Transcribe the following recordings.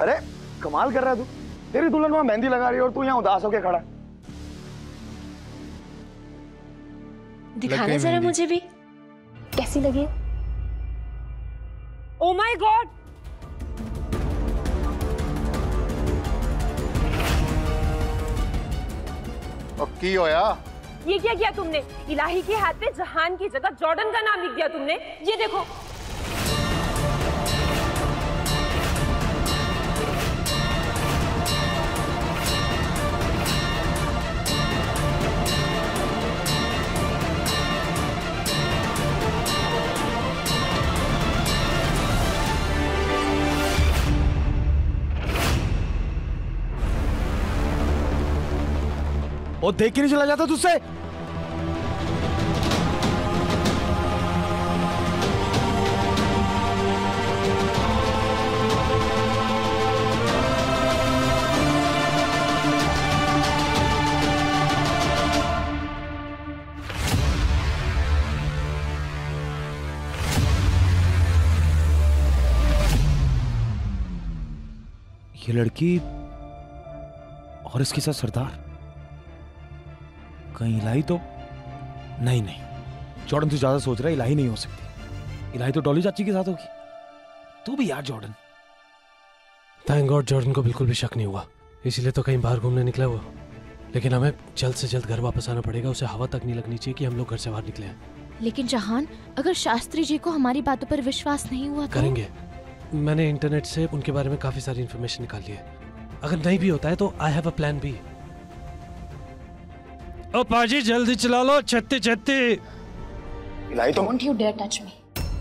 अरे कमाल कर रहा है तू, तेरी दुल्हन वहां मेहंदी लगा रही है और तू यहाँ उदास होके खड़ा। दिखाना जरा मुझे भी, कैसी लगी? ओ माय गॉड, की होया? ये क्या किया तुमने? इलाही के हाथ पे जहान की जगह जॉर्डन का नाम लिख दिया तुमने। ये देखो। और देख के नहीं चला जाता तुझसे? ये लड़की और इसके साथ सरदार, कहीं इलाही तो नहीं? जॉर्डन तो ज्यादा सोच रहा है, इलाही नहीं हो सकती। इलाही तो डॉली चाची के साथ होगी। तू भी यार जॉर्डन। थैंक गॉड जॉर्डन को बिल्कुल भी शक नहीं हुआ, इसीलिए तो कहीं बाहर घूमने निकला वो। लेकिन हमें जल्द से जल्द घर वापस आना पड़ेगा, उसे हवा तक नहीं लगनी चाहिए कि हम लोग घर से बाहर निकले हैं। लेकिन जहान, अगर शास्त्री जी को हमारी बातों पर विश्वास नहीं हुआ तो? करेंगे। मैंने इंटरनेट से उनके बारे में काफी सारी इंफॉर्मेशन निकाली है। अगर नहीं भी होता है तो I have a plan B. ओ पाजी जल्दी चला लो, छत्ती छत्ती। इलाही तो Don't you dare touch me.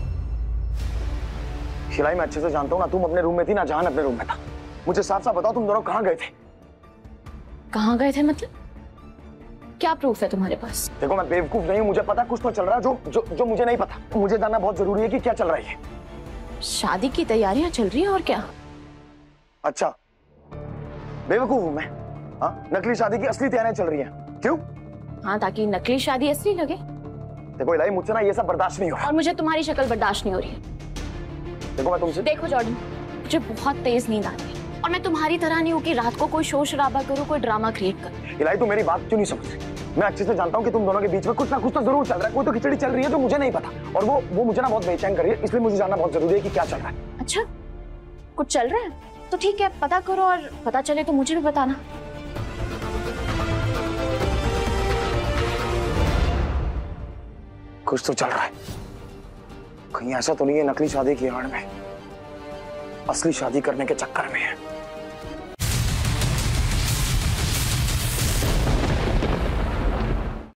Shillai मैं अच्छे से जानता हूँ ना, तुम अपने रूम में थी ना जहान अपने रूम में था। मुझे साफ साफ बताओ तुम दोनों कहाँ गए थे? कहाँ गए थे मतलब? क्या प्रूफ है तुम्हारे पास? देखो मैं बेवकूफ नहीं हूँ, मुझे पता कुछ तो चल रहा है जो मुझे नहीं पता। मुझे जानना बहुत जरूरी है कि क्या चल रही है। शादी की तैयारियां चल रही हैं और क्या? अच्छा बेवकूफ हूँ मैं? हाँ, नकली शादी की असली तैयारियां चल रही हैं। क्यों? हाँ, ताकि नकली शादी असली लगे। देखो इलाही, मुझसे ना ये सब बर्दाश्त नहीं हो रहा। और मुझे तुम्हारी शक्ल बर्दाश्त नहीं हो रही है। देखो मैं तुमसे। देखो जॉर्डन, मुझे बहुत तेज नींद आती है और मैं तुम्हारी तरह नहीं हूँ कि रात को कोई शोर शराबा करूँ, कोई ड्रामा क्रिएट करूँ। इलाही तू मेरी बात क्यों नहीं समझ रही? मैं अच्छे से जानता हूँ कि तुम दोनों के बीच में कुछ ना कुछ तो जरूर चल रहा है। कोई तो खिचड़ी चल रही है जो मुझे नहीं पता, और वो मुझे ना बहुत बेचैन कर रही है। इसलिए मुझे जानना बहुत जरूरी है कि क्या चल रहा है। अच्छा, कुछ चल रहा है तो ठीक है, पता करो, और पता चले तो मुझे भी बताना। कुछ तो चल रहा है। कहीं ऐसा तो नहीं है नकली शादी की आड़ में असली शादी करने के चक्कर में है?